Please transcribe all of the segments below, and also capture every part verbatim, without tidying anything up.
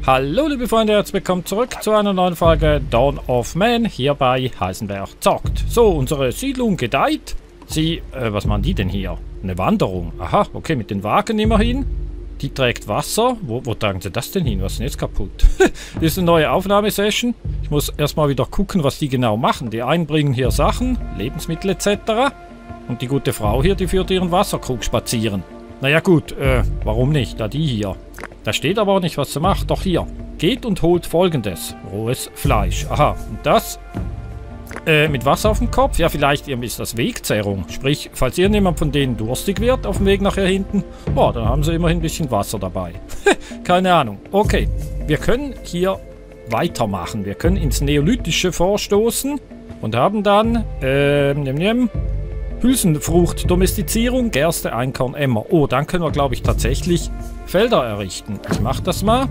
Hallo liebe Freunde, herzlich willkommen zurück zu einer neuen Folge Dawn of Man hier bei Heisenberg zockt. So, unsere Siedlung gedeiht. Sie, äh, was machen die denn hier? Eine Wanderung. Aha, okay, mit den Wagen immerhin. Die trägt Wasser. Wo, wo tragen sie das denn hin? Was ist denn jetzt kaputt? Das ist eine neue Aufnahmesession. Ich muss erstmal wieder gucken, was die genau machen. Die einen bringen hier Sachen, Lebensmittel et cetera. Und die gute Frau hier, die führt ihren Wasserkrug spazieren. Naja gut, äh, warum nicht? Da die hier. Da steht aber auch nicht, was sie macht. Doch hier. Geht und holt Folgendes. Rohes Fleisch. Aha. Und das? Äh, mit Wasser auf dem Kopf? Ja, vielleicht ist das Wegzehrung. Sprich, falls irgendjemand von denen durstig wird auf dem Weg nachher hinten, boah, dann haben sie immerhin ein bisschen Wasser dabei. Keine Ahnung. Okay. Wir können hier weitermachen. Wir können ins Neolithische vorstoßen und haben dann, ähm, nehm, nehm, Hülsenfrucht-Domestizierung, Gerste, Einkorn, Emmer. Oh, dann können wir, glaube ich, tatsächlich Felder errichten. Ich mache das mal.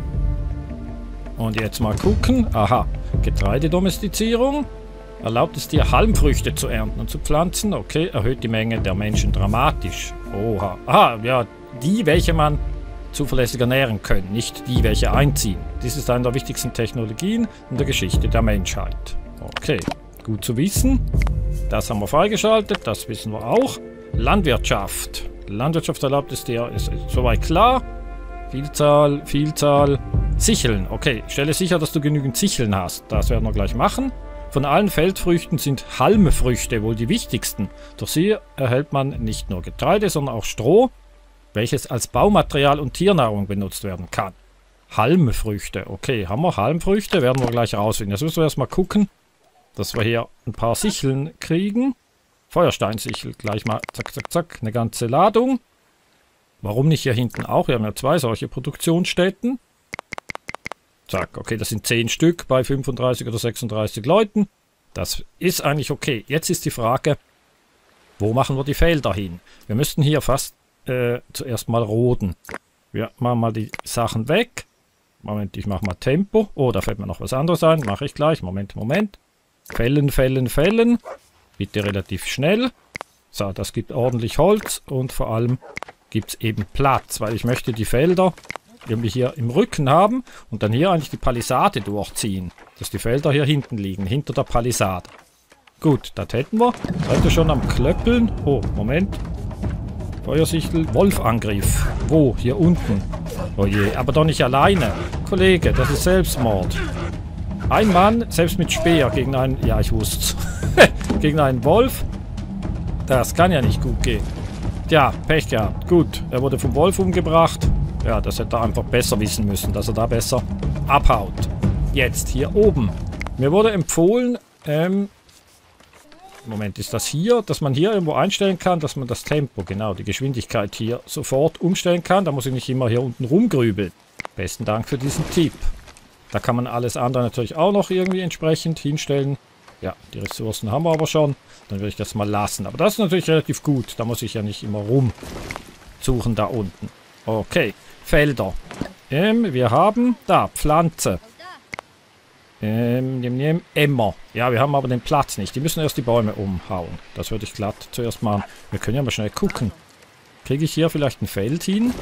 Und jetzt mal gucken. Aha. Getreidedomestizierung. Erlaubt es dir, Halmfrüchte zu ernten und zu pflanzen. Okay, erhöht die Menge der Menschen dramatisch. Oha. Aha, ja, die, welche man zuverlässiger nähren können. Nicht die, welche einziehen. Dies ist eine der wichtigsten Technologien in der Geschichte der Menschheit. Okay, gut zu wissen. Das haben wir freigeschaltet, das wissen wir auch. Landwirtschaft. Landwirtschaft erlaubt es dir, ist, ist soweit klar. Vielzahl, Vielzahl. Sicheln. Okay, stelle sicher, dass du genügend Sicheln hast. Das werden wir gleich machen. Von allen Feldfrüchten sind Halmfrüchte wohl die wichtigsten. Durch sie erhält man nicht nur Getreide, sondern auch Stroh, welches als Baumaterial und Tiernahrung benutzt werden kann. Halmfrüchte. Okay, haben wir Halmfrüchte? Werden wir gleich rausfinden. Jetzt müssen wir erstmal gucken, dass wir hier ein paar Sicheln kriegen. Feuersteinsichel, gleich mal zack, zack, zack, eine ganze Ladung. Warum nicht hier hinten auch? Wir haben ja zwei solche Produktionsstätten. Zack, okay, das sind zehn Stück bei fünfunddreißig oder sechsunddreißig Leuten. Das ist eigentlich okay. Jetzt ist die Frage, wo machen wir die Felder hin? Wir müssten hier fast äh, zuerst mal roden. Wir machen mal die Sachen weg. Moment, ich mache mal Tempo. Oh, da fällt mir noch was anderes ein. Mache ich gleich. Moment, Moment. Fällen, fällen, fällen. Bitte relativ schnell. So, das gibt ordentlich Holz und vor allem gibt es eben Platz, weil ich möchte die Felder irgendwie hier im Rücken haben und dann hier eigentlich die Palisade durchziehen. Dass die Felder hier hinten liegen, hinter der Palisade. Gut, das hätten wir. Seid ihr schon am Klöppeln? Oh, Moment. Feuersichel, Wolfangriff. Wo? Hier unten. Oh je, aber doch nicht alleine. Kollege, das ist Selbstmord. Ein Mann, selbst mit Speer, gegen einen... Ja, ich wusste's. Gegen einen Wolf. Das kann ja nicht gut gehen. Tja, Pech gehabt. Gut, er wurde vom Wolf umgebracht. Ja, das hätte er einfach besser wissen müssen, dass er da besser abhaut. Jetzt, hier oben. Mir wurde empfohlen, ähm... Moment, ist das hier? Dass man hier irgendwo einstellen kann, dass man das Tempo, genau, die Geschwindigkeit hier sofort umstellen kann. Da muss ich nicht immer hier unten rumgrübeln. Besten Dank für diesen Tipp. Da kann man alles andere natürlich auch noch irgendwie entsprechend hinstellen. Ja, die Ressourcen haben wir aber schon. Dann würde ich das mal lassen. Aber das ist natürlich relativ gut. Da muss ich ja nicht immer rumsuchen da unten. Okay, Felder. Ähm, wir haben da Pflanze. Ähm, nehm, nehm, Emmer. Ja, wir haben aber den Platz nicht. Die müssen erst die Bäume umhauen. Das würde ich glatt zuerst machen. Wir können ja mal schnell gucken. Kriege ich hier vielleicht ein Feld hin?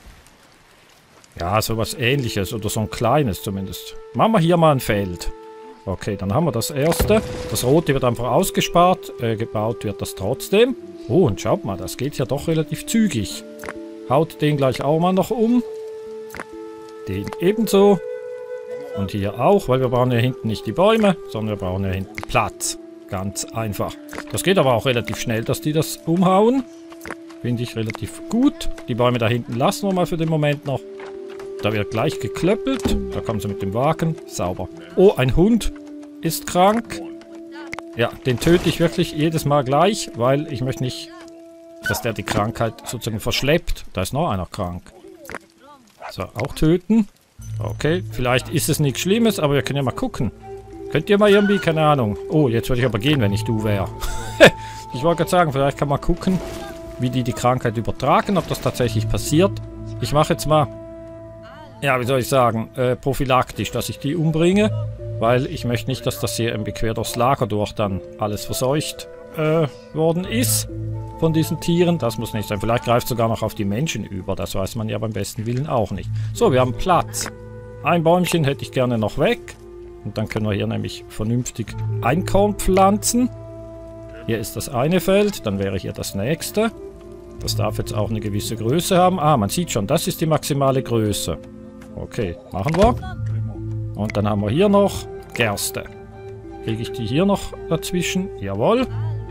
Ja, sowas Ähnliches oder so ein kleines zumindest. Machen wir hier mal ein Feld. Okay, dann haben wir das erste. Das rote wird einfach ausgespart. Äh, gebaut wird das trotzdem. Oh, und schaut mal, das geht ja doch relativ zügig. Haut den gleich auch mal noch um. Den ebenso. Und hier auch, weil wir brauchen ja hinten nicht die Bäume, sondern wir brauchen ja hinten Platz. Ganz einfach. Das geht aber auch relativ schnell, dass die das umhauen. Finde ich relativ gut. Die Bäume da hinten lassen wir mal für den Moment noch. Da wird gleich geklöppelt. Da kommen sie mit dem Wagen. Sauber. Oh, ein Hund ist krank. Ja, den töte ich wirklich jedes Mal gleich, weil ich möchte nicht, dass der die Krankheit sozusagen verschleppt. Da ist noch einer krank. So, auch töten. Okay, vielleicht ist es nichts Schlimmes, aber wir können ja mal gucken. Könnt ihr mal irgendwie, keine Ahnung. Oh, jetzt würde ich aber gehen, wenn ich du wäre. Ich wollte gerade sagen, vielleicht kann man gucken, wie die die Krankheit übertragen, ob das tatsächlich passiert. Ich mache jetzt mal... Ja, wie soll ich sagen, äh, prophylaktisch, dass ich die umbringe, weil ich möchte nicht, dass das hier irgendwie quer durchs Lager durch dann alles verseucht äh, worden ist von diesen Tieren. Das muss nicht sein. Vielleicht greift es sogar noch auf die Menschen über. Das weiß man ja beim besten Willen auch nicht. So, wir haben Platz. ein Bäumchen hätte ich gerne noch weg. Und dann können wir hier nämlich vernünftig Einkorn pflanzen. Hier ist das eine Feld, dann wäre hier das nächste. Das darf jetzt auch eine gewisse Größe haben. Ah, man sieht schon, das ist die maximale Größe. Okay, machen wir. Und dann haben wir hier noch Gerste. Kriege ich die hier noch dazwischen? Jawohl.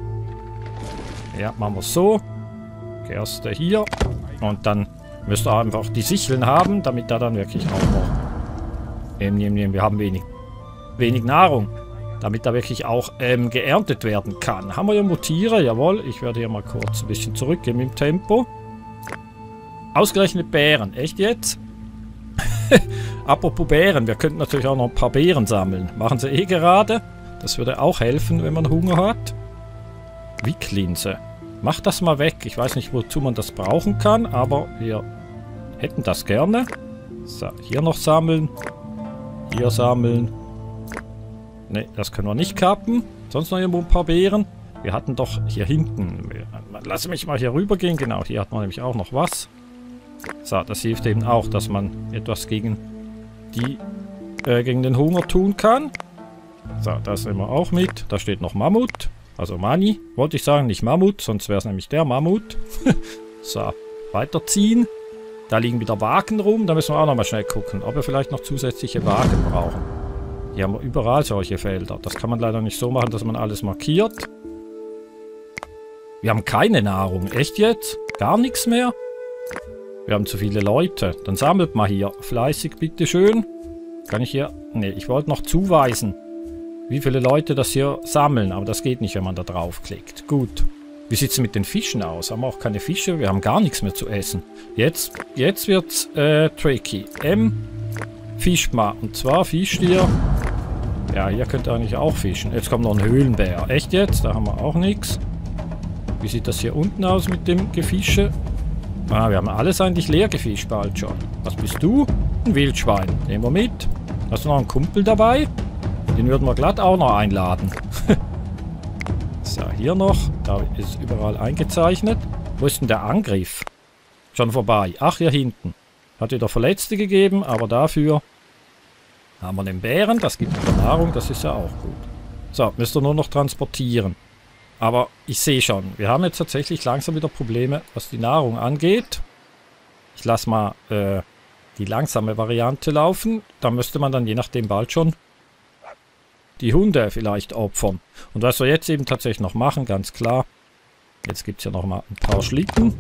Ja, machen wir es so. Gerste hier. Und dann müsst ihr einfach die Sicheln haben, damit da dann wirklich auch noch... Ähm, nehmen, nehmen, wir haben wenig, wenig Nahrung. Damit da wirklich auch ähm, geerntet werden kann. Haben wir irgendwo Tiere? Jawohl. Ich werde hier mal kurz ein bisschen zurückgehen im Tempo. Ausgerechnet Bären. Echt jetzt? Apropos Bären. Wir könnten natürlich auch noch ein paar Beeren sammeln. Machen sie eh gerade. Das würde auch helfen, wenn man Hunger hat. Wicklinse. Mach das mal weg. Ich weiß nicht, wozu man das brauchen kann, aber wir hätten das gerne. So, hier noch sammeln. Hier sammeln. Ne, das können wir nicht kappen. Sonst noch irgendwo ein paar Beeren. Wir hatten doch hier hinten... Lass mich mal hier rüber gehen. Genau, hier hat man nämlich auch noch was. So, das hilft eben auch, dass man etwas gegen die... Äh, gegen den Hunger tun kann. So, das nehmen wir auch mit. Da steht noch Mammut. Also Mani, wollte ich sagen, nicht Mammut, sonst wäre es nämlich der Mammut. So, weiterziehen. Da liegen wieder Wagen rum. Da müssen wir auch nochmal schnell gucken, ob wir vielleicht noch zusätzliche Wagen brauchen. Hier haben wir überall solche Felder. Das kann man leider nicht so machen, dass man alles markiert. Wir haben keine Nahrung. Echt jetzt? Gar nichts mehr? Wir haben zu viele Leute. Dann sammelt mal hier. Fleißig, bitteschön. Kann ich hier... Ne, ich wollte noch zuweisen, wie viele Leute das hier sammeln. Aber das geht nicht, wenn man da draufklickt. Gut. Wie sieht es mit den Fischen aus? Haben wir auch keine Fische? Wir haben gar nichts mehr zu essen. Jetzt, jetzt wird's äh, tricky. M. Fischt mal. Und zwar fischt ihr... Ja, hier könnt ihr eigentlich auch fischen. Jetzt kommt noch ein Höhlenbär. Echt jetzt? Da haben wir auch nichts. Wie sieht das hier unten aus mit dem Gefische? Ah, wir haben alles eigentlich leer gefischt bald schon. Was bist du? Ein Wildschwein. Nehmen wir mit. Hast du noch einen Kumpel dabei? Den würden wir glatt auch noch einladen. So, hier noch. Da ist überall eingezeichnet. Wo ist denn der Angriff? Schon vorbei. Ach, hier hinten. Hat wieder Verletzte gegeben, aber dafür haben wir den Bären. Das gibt wieder Nahrung, das ist ja auch gut. So, müsst ihr nur noch transportieren. Aber ich sehe schon, wir haben jetzt tatsächlich langsam wieder Probleme, was die Nahrung angeht. Ich lasse mal äh, die langsame Variante laufen. Da müsste man dann je nachdem bald schon die Hunde vielleicht opfern. Und was wir jetzt eben tatsächlich noch machen, ganz klar. Jetzt gibt es ja noch mal ein paar Schlitten.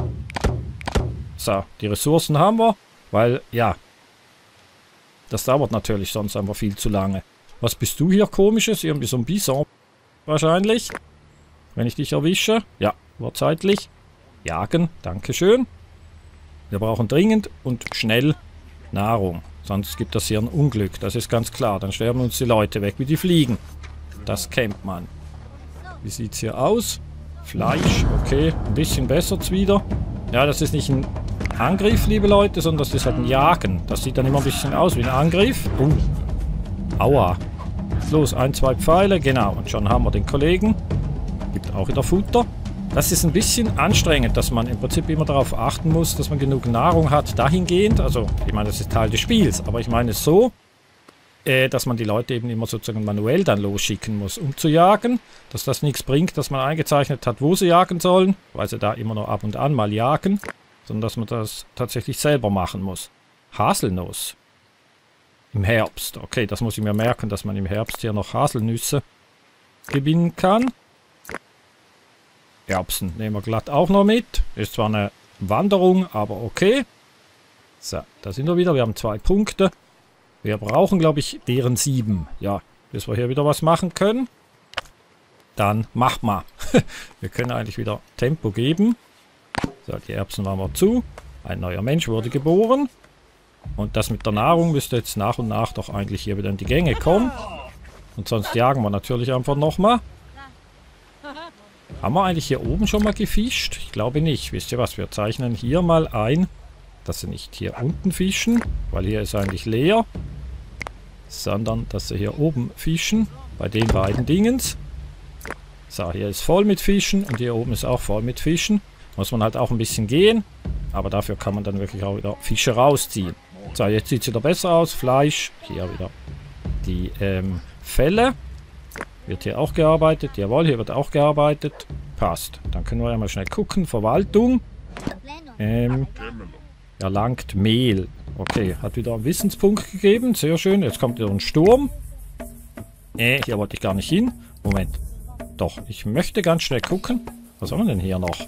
So, die Ressourcen haben wir. Weil, ja, das dauert natürlich sonst einfach viel zu lange. Was bist du hier komisches? Irgendwie so ein Bison wahrscheinlich. Wenn ich dich erwische. Ja, war zeitlich. Jagen, dankeschön. Wir brauchen dringend und schnell Nahrung. Sonst gibt das hier ein Unglück, das ist ganz klar. Dann sterben uns die Leute weg wie die Fliegen. Das kennt man. Wie sieht es hier aus? Fleisch, okay. Ein bisschen besser wieder. Ja, das ist nicht ein Angriff, liebe Leute, sondern das ist halt ein Jagen. Das sieht dann immer ein bisschen aus wie ein Angriff. Uh. Aua. Los, ein, zwei Pfeile, genau. Und schon haben wir den Kollegen. Gibt auch wieder Futter. Das ist ein bisschen anstrengend, dass man im Prinzip immer darauf achten muss, dass man genug Nahrung hat, dahingehend. Also, ich meine, das ist Teil des Spiels, aber ich meine es so, äh, dass man die Leute eben immer sozusagen manuell dann losschicken muss, um zu jagen. Dass das nichts bringt, dass man eingezeichnet hat, wo sie jagen sollen, weil sie da immer noch ab und an mal jagen, sondern dass man das tatsächlich selber machen muss. Haselnuss. Im Herbst. Okay, das muss ich mir merken, dass man im Herbst hier noch Haselnüsse gewinnen kann. Erbsen nehmen wir glatt auch noch mit. Ist zwar eine Wanderung, aber okay. So, da sind wir wieder. Wir haben zwei Punkte. Wir brauchen, glaube ich, deren sieben. Ja, bis wir hier wieder was machen können. Dann mach mal. Wir können eigentlich wieder Tempo geben. So, die Erbsen machen wir zu. Ein neuer Mensch wurde geboren. Und das mit der Nahrung müsste jetzt nach und nach doch eigentlich hier wieder in die Gänge kommen. Und sonst jagen wir natürlich einfach nochmal. Haben wir eigentlich hier oben schon mal gefischt? Ich glaube nicht. Wisst ihr was? Wir zeichnen hier mal ein, dass sie nicht hier unten fischen, weil hier ist eigentlich leer. Sondern, dass sie hier oben fischen, bei den beiden Dingens. So, hier ist voll mit Fischen und hier oben ist auch voll mit Fischen. Muss man halt auch ein bisschen gehen, aber dafür kann man dann wirklich auch wieder Fische rausziehen. So, jetzt sieht es wieder besser aus. Fleisch. Hier wieder die ähm, Felle. Wird hier auch gearbeitet. Jawohl, hier wird auch gearbeitet. Passt. Dann können wir ja mal schnell gucken. Verwaltung. Ähm, erlangt Mehl. Okay, hat wieder einen Wissenspunkt gegeben. Sehr schön. Jetzt kommt wieder ein Sturm. Äh, hier wollte ich gar nicht hin. Moment. Doch, ich möchte ganz schnell gucken. Was haben wir denn hier noch?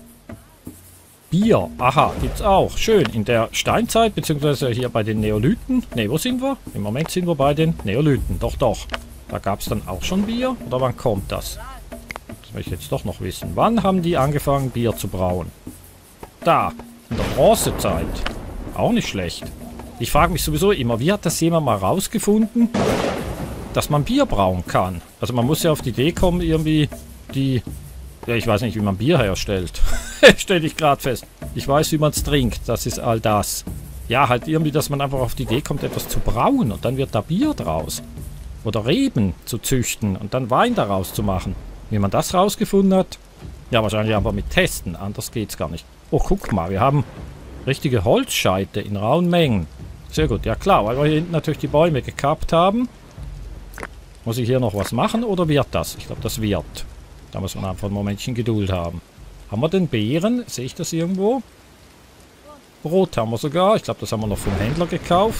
Bier. Aha, gibt's auch. Schön. In der Steinzeit, beziehungsweise hier bei den Neolithen. Ne, wo sind wir? Im Moment sind wir bei den Neolithen. Doch, doch. Da gab es dann auch schon Bier. Oder wann kommt das? Das möchte ich jetzt doch noch wissen. Wann haben die angefangen, Bier zu brauen? Da. In der Bronzezeit. Auch nicht schlecht. Ich frage mich sowieso immer, wie hat das jemand mal rausgefunden, dass man Bier brauen kann? Also man muss ja auf die Idee kommen, irgendwie die... Ja, ich weiß nicht, wie man Bier herstellt. Stell ich gerade fest. Ich weiß, wie man es trinkt. Das ist all das. Ja, halt irgendwie, dass man einfach auf die Idee kommt, etwas zu brauen. Und dann wird da Bier draus. Oder Reben zu züchten und dann Wein daraus zu machen. Wie man das rausgefunden hat? Ja, wahrscheinlich aber mit Testen. Anders geht's gar nicht. Oh, guck mal, wir haben richtige Holzscheite in rauen Mengen. Sehr gut, ja klar, weil wir hier hinten natürlich die Bäume gekappt haben. Muss ich hier noch was machen oder wird das? Ich glaube, das wird. Da muss man einfach ein Momentchen Geduld haben. Haben wir denn Beeren? Sehe ich das irgendwo? Brot haben wir sogar. Ich glaube, das haben wir noch vom Händler gekauft.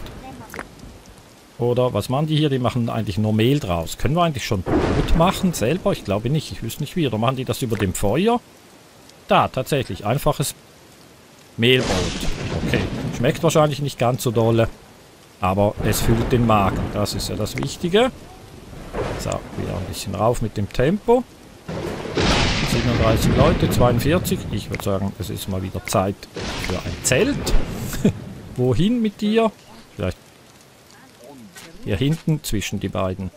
Oder was machen die hier? Die machen eigentlich nur Mehl draus. Können wir eigentlich schon Brot machen selber? Ich glaube nicht. Ich wüsste nicht wie. Oder machen die das über dem Feuer? Da, tatsächlich. Einfaches Mehlbrot. Okay. Schmeckt wahrscheinlich nicht ganz so dolle. Aber es füllt den Magen. Das ist ja das Wichtige. So, wieder ein bisschen rauf mit dem Tempo. siebenunddreißig Leute, zweiundvierzig. Ich würde sagen, es ist mal wieder Zeit für ein Zelt. Wohin mit dir? Vielleicht hier hinten zwischen die beiden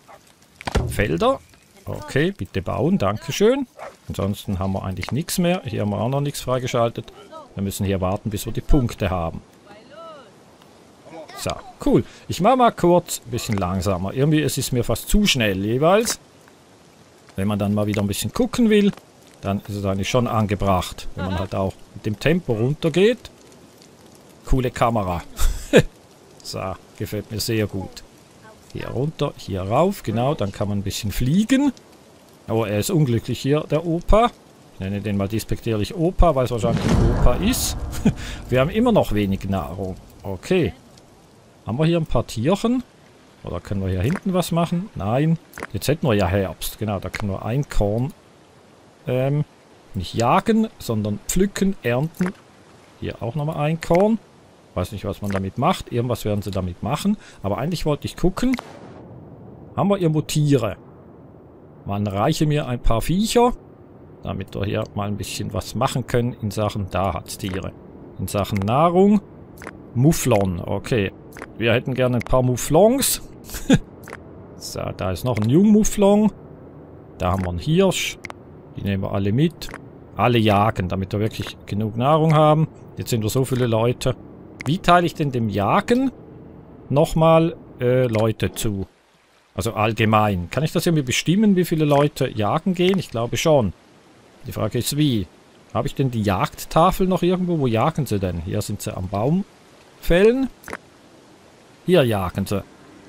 Felder. Okay, bitte bauen, dankeschön. Ansonsten haben wir eigentlich nichts mehr. Hier haben wir auch noch nichts freigeschaltet. Wir müssen hier warten, bis wir die Punkte haben. So, cool. Ich mache mal kurz ein bisschen langsamer. Irgendwie es ist mir fast zu schnell jeweils. Wenn man dann mal wieder ein bisschen gucken will, dann ist es eigentlich schon angebracht. Wenn man halt auch mit dem Tempo runtergeht. Coole Kamera. So, gefällt mir sehr gut. Hier runter, hier rauf, genau, dann kann man ein bisschen fliegen. Oh, er ist unglücklich hier, der Opa. Ich nenne den mal despektierlich Opa, weil es wahrscheinlich ein Opa ist. Wir haben immer noch wenig Nahrung. Okay. Haben wir hier ein paar Tierchen? Oder können wir hier hinten was machen? Nein. Jetzt hätten wir ja Herbst. Genau, da können wir ein Korn ähm, nicht jagen, sondern pflücken, ernten. Hier auch nochmal ein Korn. Weiß nicht, was man damit macht. Irgendwas werden sie damit machen. Aber eigentlich wollte ich gucken. Haben wir irgendwo Tiere? Man reiche mir ein paar Viecher, damit wir hier mal ein bisschen was machen können in Sachen, da hat's Tiere. In Sachen Nahrung. Mufflon, okay. Wir hätten gerne ein paar Mufflons. So, da ist noch ein Jungmufflon. Da haben wir einen Hirsch. Die nehmen wir alle mit. Alle jagen, damit wir wirklich genug Nahrung haben. Jetzt sind wir so viele Leute. Wie teile ich denn dem Jagen nochmal äh, Leute zu? Also allgemein. Kann ich das irgendwie bestimmen, wie viele Leute jagen gehen? Ich glaube schon. Die Frage ist wie. Habe ich denn die Jagdtafel noch irgendwo? Wo jagen sie denn? Hier sind sie am Baum fällen. Hier jagen sie.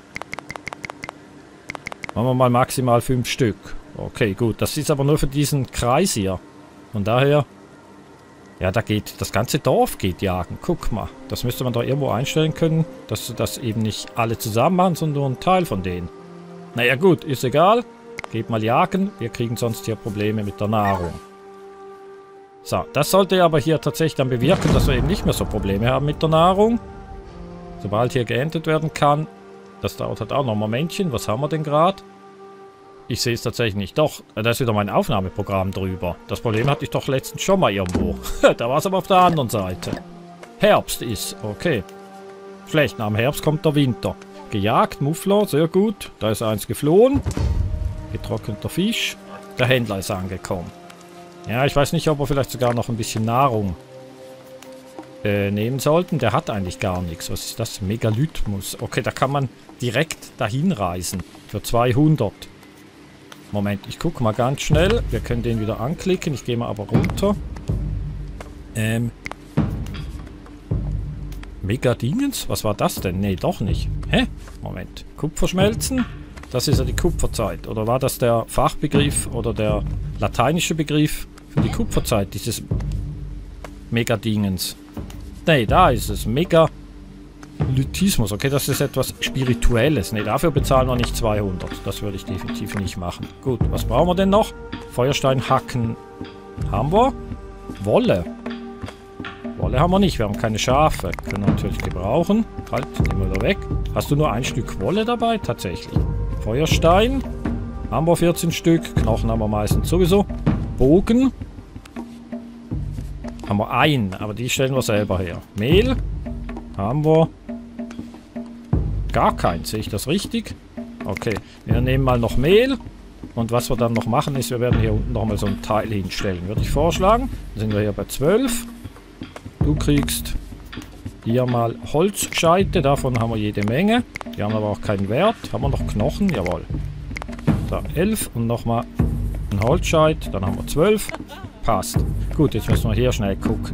Machen wir mal maximal fünf Stück. Okay, gut. Das ist aber nur für diesen Kreis hier. Von daher... Ja, da geht... Das ganze Dorf geht jagen. Guck mal. Das müsste man da irgendwo einstellen können, dass das eben nicht alle zusammen machen, sondern nur ein Teil von denen. Naja gut, ist egal. Geht mal jagen. Wir kriegen sonst hier Probleme mit der Nahrung. So, das sollte aber hier tatsächlich dann bewirken, dass wir eben nicht mehr so Probleme haben mit der Nahrung. Sobald hier geerntet werden kann. Das dauert halt auch noch ein Momentchen. Was haben wir denn gerade? Ich sehe es tatsächlich nicht. Doch, da ist wieder mein Aufnahmeprogramm drüber. Das Problem hatte ich doch letztens schon mal irgendwo. Da war es aber auf der anderen Seite. Herbst ist, okay. Schlecht, nach dem Herbst kommt der Winter. Gejagt, Muffler, sehr gut. Da ist eins geflohen. Getrockneter Fisch. Der Händler ist angekommen. Ja, ich weiß nicht, ob wir vielleicht sogar noch ein bisschen Nahrung äh, nehmen sollten. Der hat eigentlich gar nichts. Was ist das? Megalithmus. Okay, da kann man direkt dahin reisen. Für zweihundert. Moment, ich gucke mal ganz schnell. Wir können den wieder anklicken. Ich gehe mal aber runter. Ähm. Megadingens? Was war das denn? Nee, doch nicht. Hä? Moment. Kupferschmelzen? Das ist ja die Kupferzeit. Oder war das der Fachbegriff oder der lateinische Begriff für die Kupferzeit? Dieses Megadingens. Nee, da ist es. Megalytismus. Okay, das ist etwas Spirituelles. Nee, dafür bezahlen wir nicht zweihundert. Das würde ich definitiv nicht machen. Gut, was brauchen wir denn noch? Feuersteinhacken haben wir. Wolle. Wolle haben wir nicht. Wir haben keine Schafe. Können wir natürlich gebrauchen. Halt, nehmen wir da weg. Hast du nur ein Stück Wolle dabei? Tatsächlich. Feuerstein. Haben wir vierzehn Stück. Knochen haben wir meistens sowieso. Bogen. Haben wir einen, aber die stellen wir selber her. Mehl. Haben wir. Gar keins. Sehe ich das richtig? Okay. Wir nehmen mal noch Mehl. Und was wir dann noch machen ist, wir werden hier unten nochmal so ein Teil hinstellen. Würde ich vorschlagen. Dann sind wir hier bei zwölf. Du kriegst hier mal Holzscheite. Davon haben wir jede Menge. Die haben aber auch keinen Wert. Haben wir noch Knochen? Jawohl. Da elf und nochmal ein Holzscheit. Dann haben wir zwölf. Passt. Gut, jetzt müssen wir hier schnell gucken.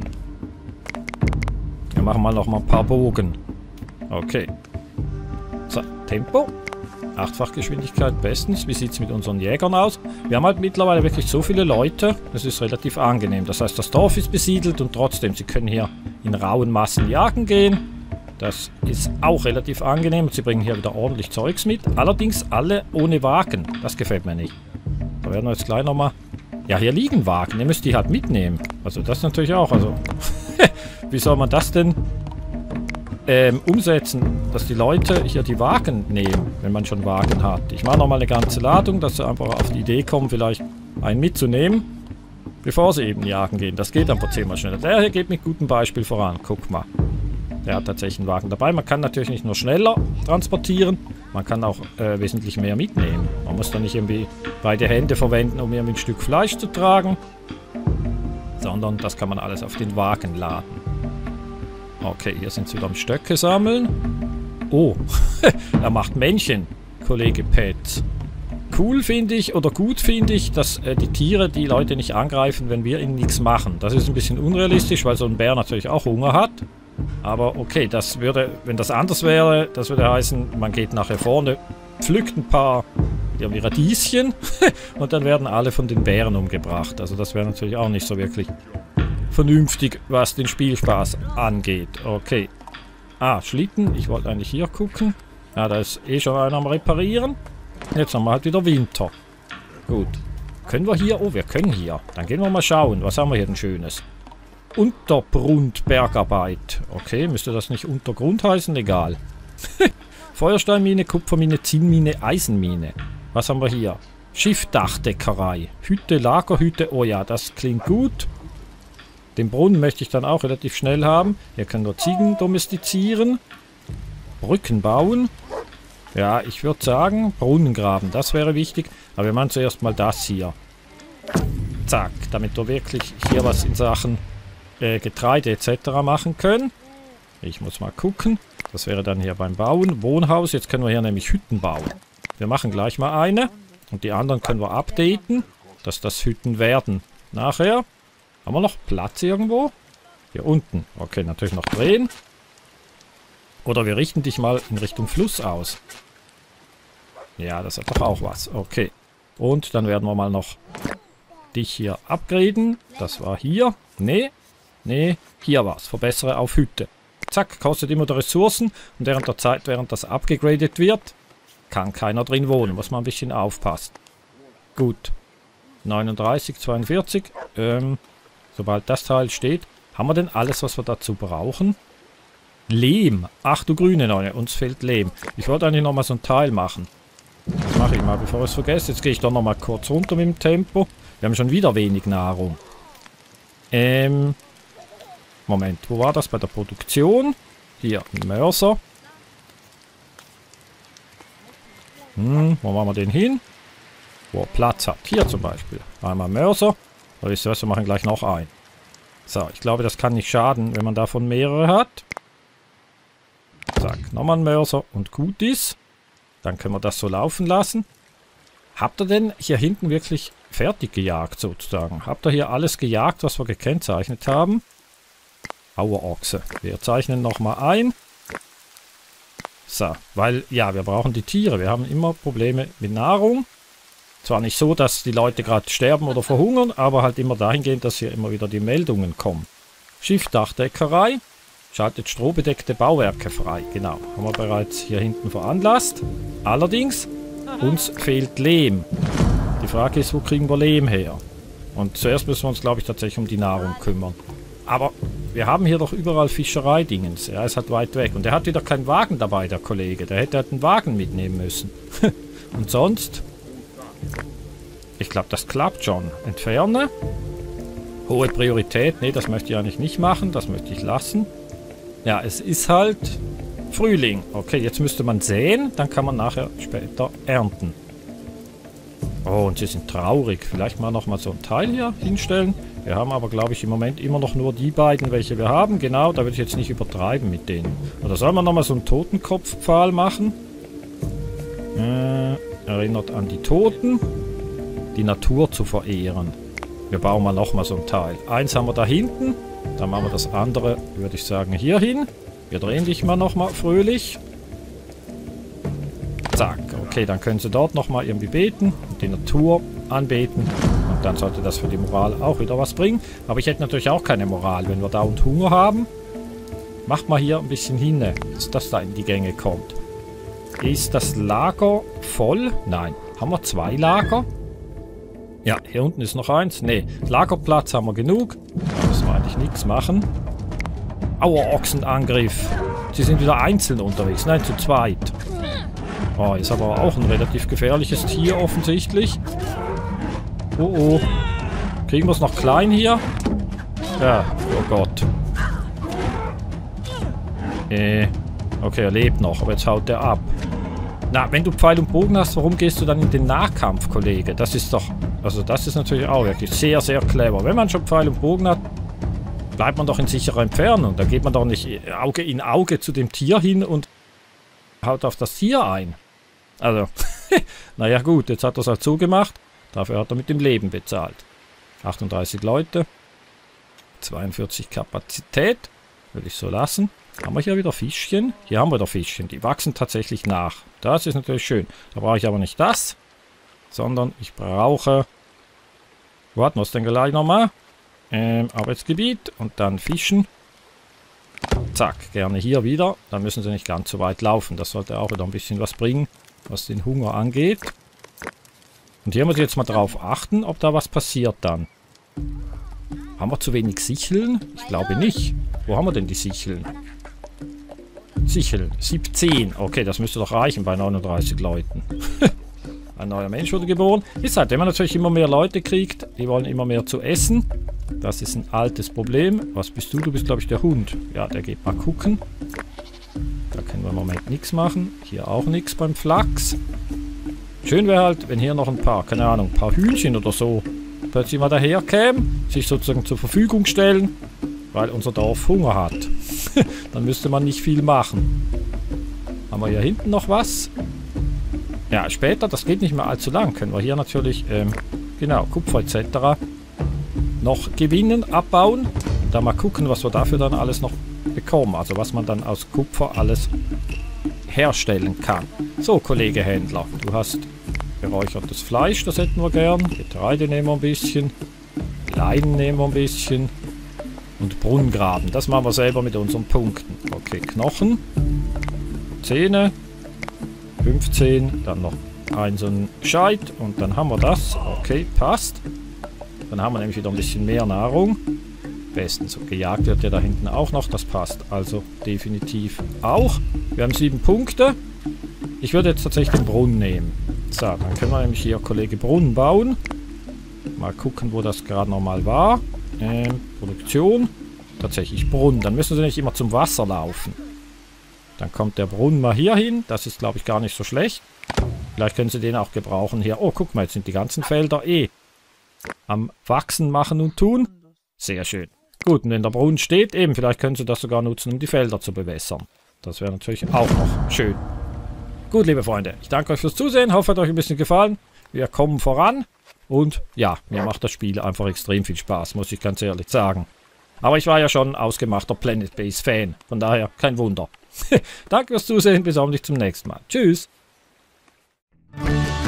Wir machen mal noch mal ein paar Bogen. Okay. So, Tempo. Achtfachgeschwindigkeit bestens. Wie sieht es mit unseren Jägern aus? Wir haben halt mittlerweile wirklich so viele Leute. Das ist relativ angenehm. Das heißt, das Dorf ist besiedelt und trotzdem, sie können hier in rauen Massen jagen gehen. Das ist auch relativ angenehm. Sie bringen hier wieder ordentlich Zeugs mit. Allerdings alle ohne Wagen. Das gefällt mir nicht. Da werden wir jetzt gleich nochmal... Ja, hier liegen Wagen. Ihr müsst die halt mitnehmen. Also das natürlich auch. Also, wie soll man das denn ähm, umsetzen, dass die Leute hier die Wagen nehmen, wenn man schon Wagen hat? Ich mache nochmal eine ganze Ladung, dass sie einfach auf die Idee kommen, vielleicht einen mitzunehmen, bevor sie eben jagen gehen. Das geht einfach zehnmal schneller. Der hier geht mit gutem Beispiel voran. Guck mal. Der hat tatsächlich einen Wagen dabei. Man kann natürlich nicht nur schneller transportieren, man kann auch äh, wesentlich mehr mitnehmen. Man muss dann nicht irgendwie beide Hände verwenden, um irgendwie ein Stück Fleisch zu tragen, sondern das kann man alles auf den Wagen laden. Okay, hier sind sie wieder am Stöcke sammeln. Oh, er macht Männchen, Kollege Pet. Cool finde ich, oder gut finde ich, dass äh, die Tiere die Leute nicht angreifen, wenn wir ihnen nichts machen. Das ist ein bisschen unrealistisch, weil so ein Bär natürlich auch Hunger hat. Aber okay, das würde, wenn das anders wäre, das würde heißen, man geht nachher vorne, pflückt ein paar irgendwie Radieschen und dann werden alle von den Bären umgebracht. Also das wäre natürlich auch nicht so wirklich vernünftig, was den Spielspaß angeht. Okay. Ah, Schlitten. Ich wollte eigentlich hier gucken. Ja, da ist eh schon einer am Reparieren. Jetzt haben wir halt wieder Winter. Gut. Können wir hier? Oh, wir können hier. Dann gehen wir mal schauen. Was haben wir hier denn Schönes? Untergrundbergarbeit. Okay, müsste das nicht Untergrund heißen? Egal. Feuersteinmine, Kupfermine, Zinnmine, Eisenmine. Was haben wir hier? Schiffdachdeckerei. Hütte, Lagerhütte. Oh ja, das klingt gut. Den Brunnen möchte ich dann auch relativ schnell haben. Hier können wir Ziegen domestizieren. Brücken bauen. Ja, ich würde sagen, Brunnen graben. Das wäre wichtig. Aber wir machen zuerst mal das hier. Zack, damit wir wirklich hier was in Sachen äh, Getreide et cetera machen können. Ich muss mal gucken. Das wäre dann hier beim Bauen. Wohnhaus. Jetzt können wir hier nämlich Hütten bauen. Wir machen gleich mal eine. Und die anderen können wir updaten, dass das Hütten werden. Nachher haben wir noch Platz irgendwo. Hier unten. Okay, natürlich noch drehen. Oder wir richten dich mal in Richtung Fluss aus. Ja, das hat doch auch was. Okay. Und dann werden wir mal noch dich hier upgraden. Das war hier. Nee. Nee. Hier war's. Verbessere auf Hütte. Zack. Kostet immer die Ressourcen. Und während der Zeit, während das abgegradet wird, kann keiner drin wohnen. Muss man ein bisschen aufpassen. Gut. neununddreißig, zweiundvierzig. Ähm, sobald das Teil steht. Haben wir denn alles, was wir dazu brauchen? Lehm. Ach du grüne Neune. Uns fehlt Lehm. Ich wollte eigentlich nochmal so ein Teil machen. Das mache ich mal, bevor ich es vergesse. Jetzt gehe ich doch nochmal kurz runter mit dem Tempo. Wir haben schon wieder wenig Nahrung. Ähm. Moment, wo war das bei der Produktion? Hier, ein Mörser. Hm, wo machen wir den hin? Wo er Platz hat. Hier zum Beispiel. Einmal Mörser. Aber wisst ihr was, wir machen gleich noch einen. So, ich glaube, das kann nicht schaden, wenn man davon mehrere hat. Zack, nochmal ein Mörser und gut ist. Dann können wir das so laufen lassen. Habt ihr denn hier hinten wirklich fertig gejagt sozusagen? Habt ihr hier alles gejagt, was wir gekennzeichnet haben? Auerochse. Wir zeichnen nochmal ein. So, weil, ja, wir brauchen die Tiere. Wir haben immer Probleme mit Nahrung. Zwar nicht so, dass die Leute gerade sterben oder verhungern, aber halt immer dahingehend, dass hier immer wieder die Meldungen kommen. Schiffdachdeckerei. Schaltet strohbedeckte Bauwerke frei. Genau, haben wir bereits hier hinten veranlasst. Allerdings, uns fehlt Lehm. Die Frage ist, wo kriegen wir Lehm her? Und zuerst müssen wir uns, glaube ich, tatsächlich um die Nahrung kümmern. Aber wir haben hier doch überall Fischereidingens. Er ist halt weit weg. Und er hat wieder keinen Wagen dabei, der Kollege. Der hätte halt einen Wagen mitnehmen müssen. Und sonst? Ich glaube, das klappt schon. Entferne. Hohe Priorität. Ne, das möchte ich eigentlich nicht machen. Das möchte ich lassen. Ja, es ist halt Frühling. Okay, jetzt müsste man säen. Dann kann man nachher später ernten. Oh, und sie sind traurig. Vielleicht mal nochmal so ein Teil hier hinstellen. Wir haben aber, glaube ich, im Moment immer noch nur die beiden, welche wir haben. Genau, da würde ich jetzt nicht übertreiben mit denen. Oder soll man nochmal so einen Totenkopfpfahl machen? Äh, erinnert an die Toten. Die Natur zu verehren. Wir bauen mal nochmal so ein Teil. Eins haben wir da hinten. Dann machen wir das andere, würde ich sagen, hier hin. Wir drehen dich mal nochmal fröhlich. Zack. Okay, dann können sie dort nochmal irgendwie beten und die Natur anbeten. Und dann sollte das für die Moral auch wieder was bringen. Aber ich hätte natürlich auch keine Moral, wenn wir da und Hunger haben. Macht mal hier ein bisschen hin, dass das da in die Gänge kommt. Ist das Lager voll? Nein. Haben wir zwei Lager? Ja, hier unten ist noch eins. Ne, Lagerplatz haben wir genug. Da müssen wir eigentlich nichts machen. Aua, Ochsenangriff. Sie sind wieder einzeln unterwegs. Nein, zu zweit. Oh, ist aber auch ein relativ gefährliches Tier offensichtlich. Oh, oh. Kriegen wir es noch klein hier? Ja, oh Gott. Äh, okay, er lebt noch, aber jetzt haut der ab. Na, wenn du Pfeil und Bogen hast, warum gehst du dann in den Nahkampf, Kollege? Das ist doch... Also das ist natürlich auch wirklich sehr, sehr clever. Wenn man schon Pfeil und Bogen hat, bleibt man doch in sicherer Entfernung. Da geht man doch nicht Auge in Auge zu dem Tier hin und haut auf das Tier ein. Also, naja gut, jetzt hat er es halt so gemacht. Dafür hat er mit dem Leben bezahlt. achtunddreißig Leute. zweiundvierzig Kapazität. Würde ich so lassen. Haben wir hier wieder Fischchen? Hier haben wir doch Fischchen. Die wachsen tatsächlich nach. Das ist natürlich schön. Da brauche ich aber nicht das. Sondern ich brauche... Warten wir es denn gleich nochmal. Ähm, Arbeitsgebiet und dann Fischen. Zack, gerne hier wieder. Dann müssen sie nicht ganz so weit laufen. Das sollte auch wieder ein bisschen was bringen, was den Hunger angeht. Und hier muss ich jetzt mal drauf achten, ob da was passiert dann. Haben wir zu wenig Sicheln? Ich glaube nicht. Wo haben wir denn die Sicheln? Sicheln, siebzehn. Okay, das müsste doch reichen bei neununddreißig Leuten. Ein neuer Mensch wurde geboren. Ist halt, wenn man natürlich immer mehr Leute kriegt, die wollen immer mehr zu essen. Das ist ein altes Problem. Was bist du? Du bist, glaube ich, der Hund. Ja, der geht mal gucken. Da können wir im Moment nichts machen. Hier auch nichts beim Flachs. Schön wäre halt, wenn hier noch ein paar, keine Ahnung, ein paar Hühnchen oder so plötzlich mal daherkämen, sich sozusagen zur Verfügung stellen, weil unser Dorf Hunger hat. Dann müsste man nicht viel machen. Haben wir hier hinten noch was? Ja, später, das geht nicht mehr allzu lang, können wir hier natürlich, ähm, genau, Kupfer et cetera noch gewinnen, abbauen. Und dann mal gucken, was wir dafür dann alles noch bekommen. Also was man dann aus Kupfer alles herstellen kann. So, Kollege Händler, du hast geräuchertes Fleisch, das hätten wir gern. Getreide nehmen wir ein bisschen. Leinen nehmen wir ein bisschen. Und Brunnengraben, das machen wir selber mit unseren Punkten. Okay, Knochen. Zähne. fünfzehn, dann noch ein so ein Scheit und dann haben wir das. Okay, passt. Dann haben wir nämlich wieder ein bisschen mehr Nahrung. Bestens. So gejagt wird ja da hinten auch noch, das passt also definitiv auch. Wir haben sieben Punkte. Ich würde jetzt tatsächlich den Brunnen nehmen. So, dann können wir nämlich hier Kollege Brunnen bauen. Mal gucken, wo das gerade nochmal war. Ähm, Produktion. Tatsächlich Brunnen. Dann müssen sie nicht immer zum Wasser laufen. Dann kommt der Brunnen mal hier hin. Das ist, glaube ich, gar nicht so schlecht. Vielleicht können sie den auch gebrauchen hier. Oh, guck mal, jetzt sind die ganzen Felder eh am Wachsen, Machen und Tun. Sehr schön. Gut, und wenn der Brunnen steht, eben, vielleicht können sie das sogar nutzen, um die Felder zu bewässern. Das wäre natürlich auch noch schön. Gut, liebe Freunde, ich danke euch fürs Zusehen. Hoffe, es hat euch ein bisschen gefallen. Wir kommen voran. Und ja, mir macht das Spiel einfach extrem viel Spaß, muss ich ganz ehrlich sagen. Aber ich war ja schon ausgemachter Planet Base Fan. Von daher kein Wunder. Danke fürs Zusehen. Bis hoffentlich zum nächsten Mal. Tschüss.